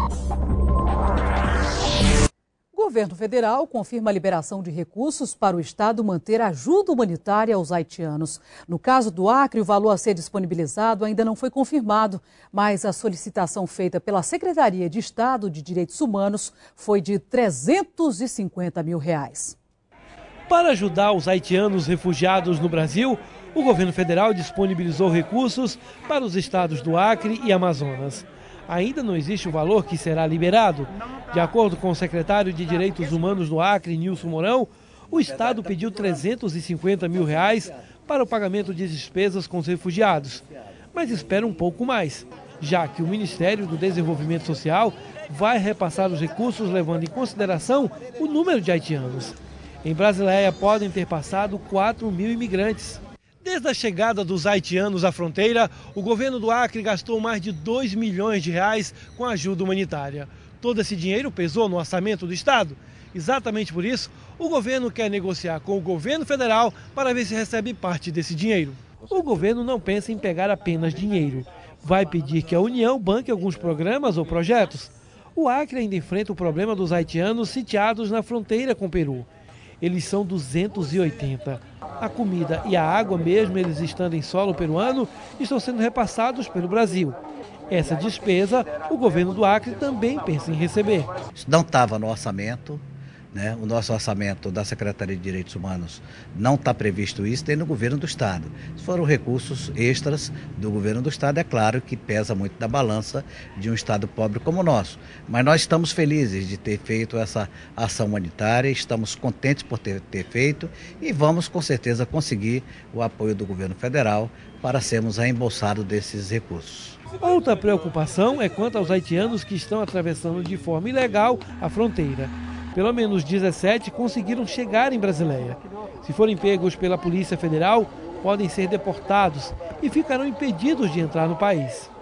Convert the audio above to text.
O governo federal confirma a liberação de recursos para o Estado manter ajuda humanitária aos haitianos. No caso do Acre, o valor a ser disponibilizado ainda não foi confirmado, mas a solicitação feita pela Secretaria de Estado de Direitos Humanos foi de R$350 mil. Para ajudar os haitianos refugiados no Brasil, o governo federal disponibilizou recursos para os estados do Acre e Amazonas. Ainda não existe o valor que será liberado. De acordo com o secretário de Direitos Humanos do Acre, Nilson Mourão, o Estado pediu R$350 mil para o pagamento de despesas com os refugiados, mas espera um pouco mais, já que o Ministério do Desenvolvimento Social vai repassar os recursos levando em consideração o número de haitianos. Em Brasileia podem ter passado 4 mil imigrantes. Desde a chegada dos haitianos à fronteira, o governo do Acre gastou mais de R$2 milhões com ajuda humanitária. Todo esse dinheiro pesou no orçamento do Estado. Exatamente por isso, o governo quer negociar com o governo federal para ver se recebe parte desse dinheiro. O governo não pensa em pegar apenas dinheiro. Vai pedir que a União banque alguns programas ou projetos. O Acre ainda enfrenta o problema dos haitianos sitiados na fronteira com o Peru. Eles são 280. A comida e a água, mesmo eles estando em solo peruano, estão sendo repassados pelo Brasil. Essa despesa, o governo do Acre também pensa em receber. Isso não estava no orçamento, né? O nosso orçamento da Secretaria de Direitos Humanos não está previsto isso, tem no governo do Estado. Se foram recursos extras do governo do Estado, é claro que pesa muito da balança de um Estado pobre como o nosso. Mas nós estamos felizes de ter feito essa ação humanitária, estamos contentes por ter feito e vamos com certeza conseguir o apoio do governo federal para sermos reembolsados desses recursos. Outra preocupação é quanto aos haitianos que estão atravessando de forma ilegal a fronteira. Pelo menos 17 conseguiram chegar em Brasileia. Se forem pegos pela Polícia Federal, podem ser deportados e ficarão impedidos de entrar no país.